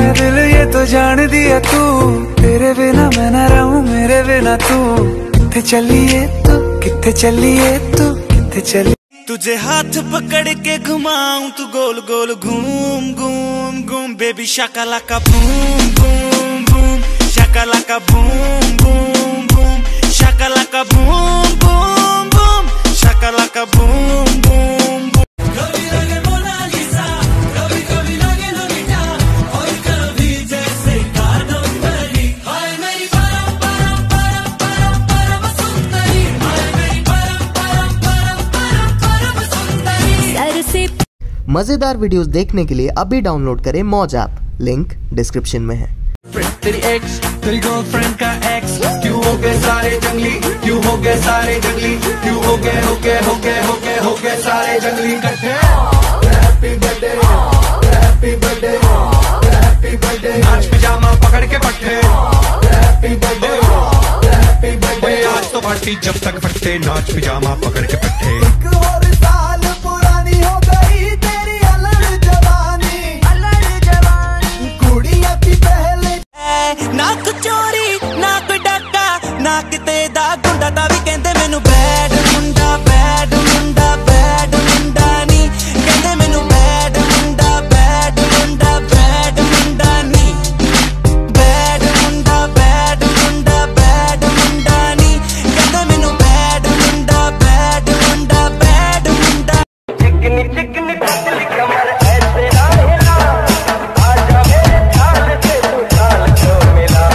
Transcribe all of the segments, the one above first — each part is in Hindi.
दिल ये तो जान दिया तू, तेरे बिना मैं ना रहूं मेरे बिना तू। किथे चलिए तू, किथे चलिए तू, किथे चलिए। तुझे हाथ पकड़ के घुमाऊं तू गोल गोल घूम घूम घूम, बेबी शाकालाका बूम बूम बूम, शाकालाका बूम बूम बूम, शाकालाका बूम बूम बूम, शाकालाका बूम बूम बूम। कभी लगे मोनालिसा, कभी कभी लगे लोलिता, और कभी जैसे कादम्बरी। हाय मेरी परम परम परम परम परम सुंदरी, हाय मेरी परम परम परम परम परम सुंदरी। मजेदार वीडियोस देखने के लिए अभी डाउनलोड करें मौज ऐप, लिंक डिस्क्रिप्शन में है। तेरी एक्स, तेरी गर्लफ्रेंड का एक्स, क्यों हो गए सारे जंगली, क्यों हो गए सारे जंगली, क्यों हो गए सारे जंगली इकट्ठे। Happy birthday, happy birthday, happy birthday, नाच पिजामा पकड़ के पट्टे। हैप्पी बर्थडे, हैप्पी बर्थडे, आज तो पार्टी जब तक फटते, नाच पिजामा पकड़ के पट्टे। एक और साल पुरानी हो गई तेरी अलग जवानी, अलग जवानी, कुड़िया की पहले ना कोई चोरी ना कोई डाका, ना किते दा गुंडा दा भी कहंदे मैनू बैड मुंडा, बैड मुंडा, बैड मुंडा नी कहंदे मैनू बैड मुंडा, बैड मुंडा, बैड मुंडा नी, बैड मुंडा, बैड मुंडा, बैड मुंडा नी कहंदे मैनू बैड मुंडा, बैड मुंडा, बैड मुंडा। चिकनी चिकनी पतली कमर ऐसे राहेला, आजा मेरे ख्याल से तू ढाल को मिला।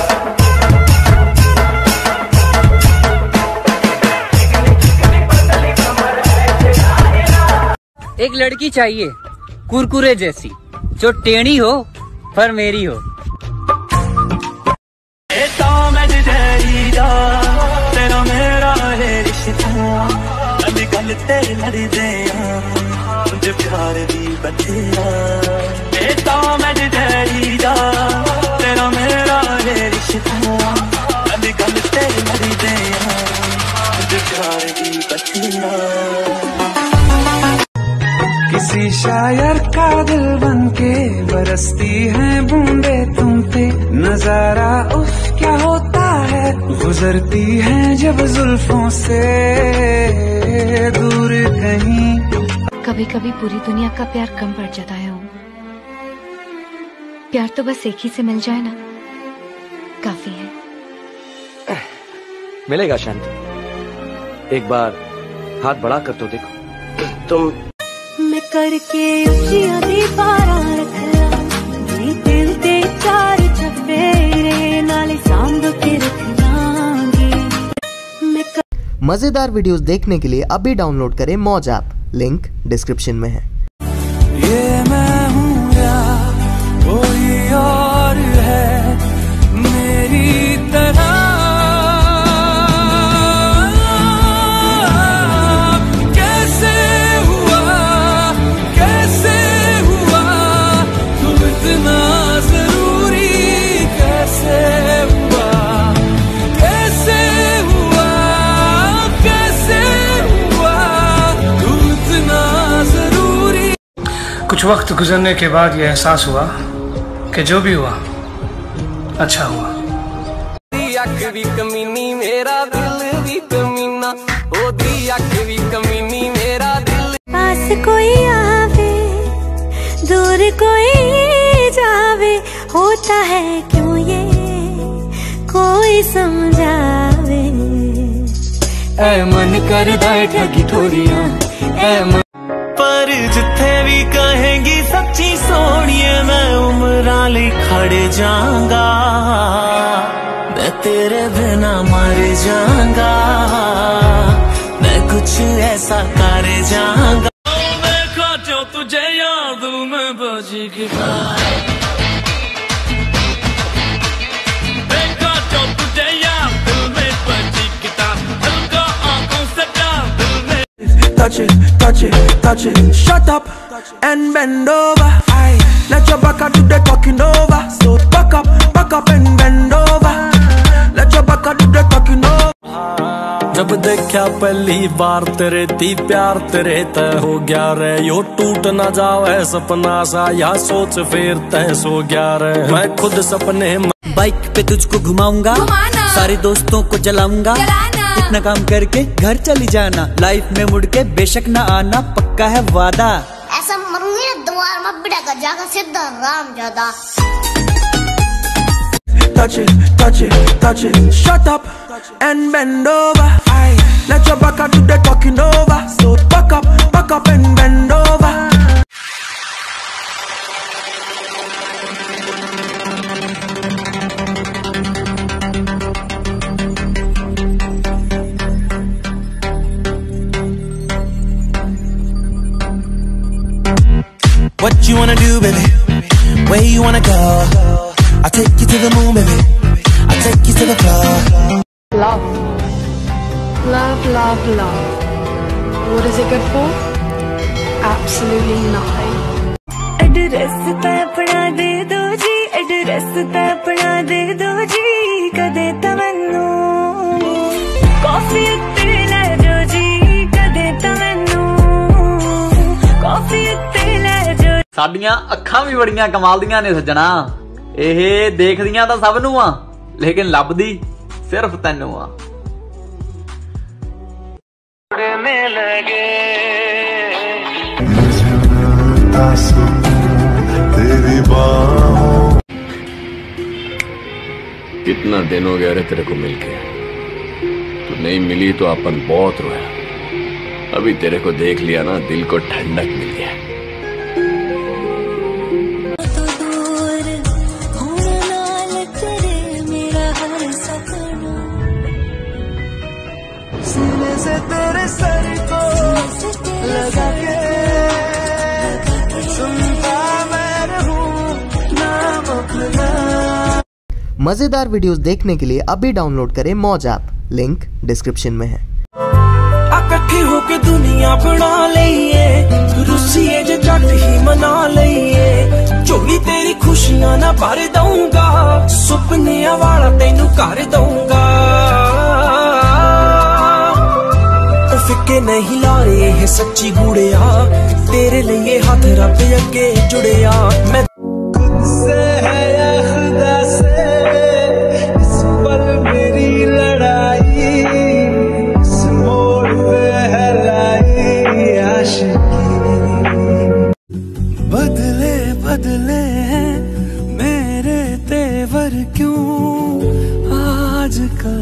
एक लड़की चाहिए कुरकुरे जैसी, जो टेढ़ी हो पर मेरी हो। तेरा मेरा है रिश्ता, अजकल तेरे लड़दे मुझे प्यार दी बतेरा। तेरा मेरा है रिश्ता, अजकल तेरे लड़दे मुझे प्यार दी बतेरा। किसी शायर का दिल बनके बरसती हैं बूंदे तुम पे, नजारा उफ क्या होता है, गुजरती हैं जब जुल्फों से दूर कहीं। कभी कभी पूरी दुनिया का प्यार कम पड़ जाता है। प्यार तो बस एक ही से मिल जाए ना, काफी है। मिलेगा शांति, एक बार हाथ बढ़ा कर तो देखो। तुम मैं करके उचिया दी पारा रखला, नी दिल ते चार चफेरे नाले सांभ के रखलांगी। मजेदार वीडियोस देखने के लिए अभी डाउनलोड करें मौज ऐप, लिंक डिस्क्रिप्शन में है। ये मैं हूँ या कोई और है मेरी तरह, कैसे हुआ तू इतना जरूरी, कैसे हुआ, कैसे हुआ, कैसे हुआ तू इतना जरूरी। कुछ वक्त गुजरने के बाद यह एहसास हुआ कि जो भी हुआ अच्छा हुआ। अख भी कमीनी मेरा दिल भी कमीना, ओ दी अख भी कमीनी मेरा दिल। पास कोई आवे दूर कोई जावे, होता है क्यों ये कोई समझावे। ऐ मन करदा है ठगी थोड़ियां, ऐ मन पर जिथे भी कहेंगी सच्ची सोनिए, मैं उम्रां लई खड़ जाऊंगा, मैं तेरे बिना मर जाऊंगा, मैं कुछ ऐसा कर जाऊंगा। देखो जो तुझे याद में बजी गिटार, देखो जो तुझे याद में बजी गिटार, हल्का आंखों से प्यार दिल में। Touch it, touch it, touch it. Shut up and bend over. Aye, let your back do the talking over. So back up and bend over. Let your back do the talking over. जब देखे देखा पहली बार तेरे ती प्यार तेरे तय हो गया रे, यो टूट ना जावे सपना सा या सोच फिर तय सो गया रे। मैं खुद सपने बाइक पे तुझको घुमाऊंगा, सारे दोस्तों को जलाऊंगा, इतना काम करके घर चली जाना, लाइफ में मुड़ के बेशक ना आना, पक्का है वादा। ऐसा मरूंगी ना द्वार में बिड़ा का जाकर सीधा राम ज्यादा। Touch it, touch it, touch it. Shut up and bend over. Aye. Let your back do the talking over. So back up and bend over. What you wanna do, baby? Where you wanna go? I'll take you to the moon, baby. I'll take you to the floor. Love. Love, love, love. What is it good for? Absolutely nothing. Address ते अपना दे दो जी, एड्रेस ते अपना दे दो जी, कदे तमन्नू कॉफी उत्ते ले जो जी, कदे तमन्नू कॉफी उत्ते ले जो। साडियां अखां भी बड़ियां कमाल दियां ने सज्जणा, ਇਹ ਦੇਖਦੀਆਂ ਤਾਂ ਸਭ ਨੂੰ ਆ ਲੇਕਿਨ ਲੱਭਦੀ ਸਿਰਫ ਤੈਨੂੰ ਆ। कितना दिन हो गया रे तेरे को मिलके, तू नहीं मिली तो अपन बहुत रोया, अभी तेरे को देख लिया ना दिल को ठंडक मिली है। सीने से तेरे सर को लगा के सुनता मैं रहूं नाम अपना। मजेदार वीडियोस देखने के लिए अभी डाउनलोड करें मौज ऐप, लिंक डिस्क्रिप्शन में है। इकट्ठे होके दुनिया बना लईए, रुसीए जे जट ही मना लईए, झोली तेरी खुशियां ना भर दूंगा, सुपने वाला तेनू कर दूंगा। फिक्के नहीं ला रहे है सच्ची गुड़िया, तेरे लिए हाथ रब अगे जुड़िया। मैं खुद से है या खुदा से, इस पल मेरी लड़ाई, इस मोड़ पे है लाई आशिकी। बदले बदले हैं मेरे तेवर क्यों आजकल,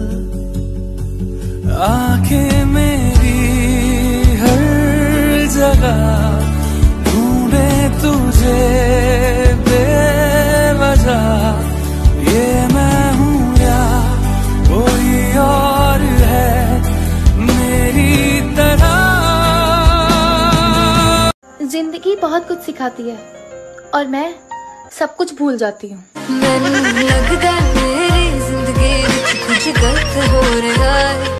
आंखें मेरी हर जगह ढूंढे तुझे बेवजह, ये मैं हूँ या कोई और है मेरी तरह। जिंदगी बहुत कुछ सिखाती है और मैं सब कुछ भूल जाती हूँ। मैनू लगदा मेरी जिंदगी विच कुछ गलत हो रहा है,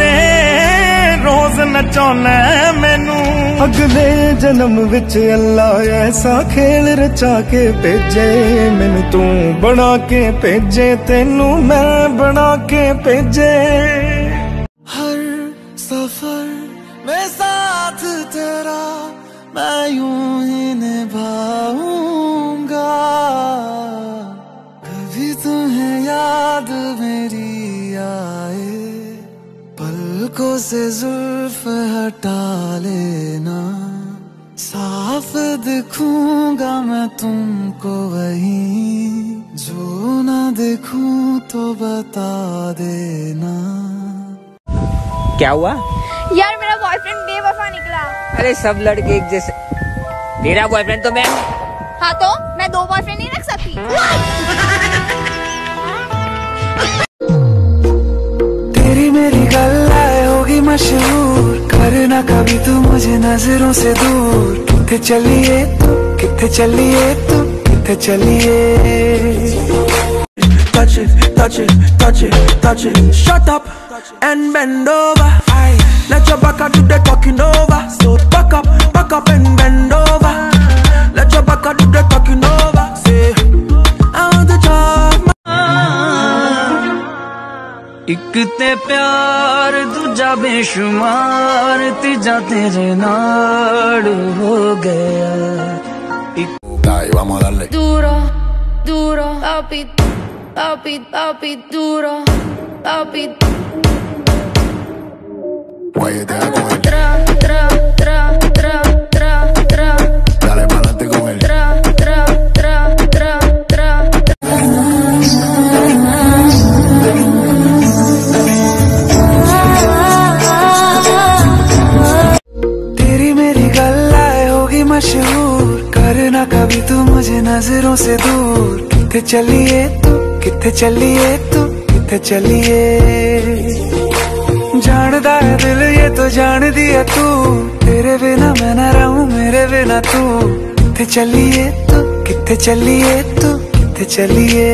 रोज नचाना मैनू अगले जन्म विच अल्लाह ऐसा खेल रचा के भेजे, मैनू तू बना के भेजे, तेनू मैं बना के भेजे। हर सफर में साथ तेरा मैं यूं ही निभाऊंगा, कभी तुम्हें याद मेरी आए, पलकों से जुल्फ हटा लेना, साफ दिखूंगा मैं तुमको वहीं, जो ना देखूं तो बता देना। क्या हुआ यार? मेरा बॉयफ्रेंड बेवफा निकला। अरे सब लड़के एक जैसे, तेरा बॉयफ्रेंड तो मैं। हाँ तो मैं 2 बॉयफ्रेंड नहीं रख सकती। तेरी मेरी गल्लाए होगी मशहूर, करना कभी तू मुझे नजरों से दूर। किथे चलिए तू, किथे चलिए तू, किथे चलिए। Touch it, touch it, touch it, touch it. Shut up and bend over. Aye. Let your back do the talking over. So back up and bend over. Let your back do the talking over. Say, I want to talk. एक ते प्यार दूजा बेशुमार तीजा तेरे नाल हो गया। Duro, duro, papi, papi, papi, duro, papi. Tra, tra, tra, tra, tra, tra. Dale pa'lante con él. Tra, tra, tra, tra, tra. तेरी मेरी गल्लाए होगी मशहूर, करना कभी तू मुझे नजरों से दूर। किथे चलिए तू, किथे चलिए तू, किथे चलिए। जानदा है दिल ये तो जान दिया तू, तेरे बिना मैं न रहूं मेरे बिना तू। किथे चलिए तू, किथे चलिए तू, किथे चलिए।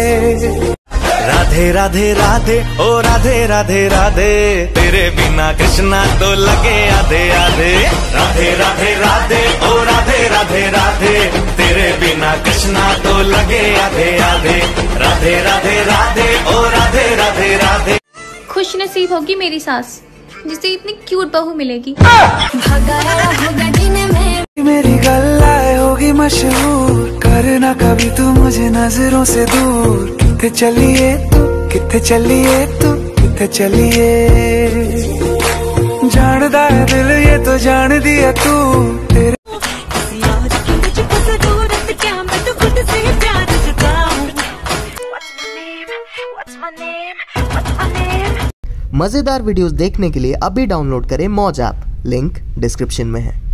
राधे राधे राधे ओ राधे राधे राधे, तेरे बिना कृष्णा तो लगे आधे आधे। राधे राधे राधे ओ राधे राधे राधे, तेरे बिना कृष्णा तो लगे आधे आधे। राधे राधे राधे ओ राधे राधे राधे। खुश नसीब होगी मेरी सास जिसे इतनी क्यूट बहू मिलेगी। मेरी गल्लाए होगी मशहूर, करना कभी तू मुझे नजरों से दूर। किथे चलिए तू, किथे चलिए तू, किथे चलिए। जानदा है दिल ये तो जान दिया तू, तेरे मजेदार वीडियोस देखने के लिए अभी डाउनलोड करें मौज ऐप, लिंक डिस्क्रिप्शन में है।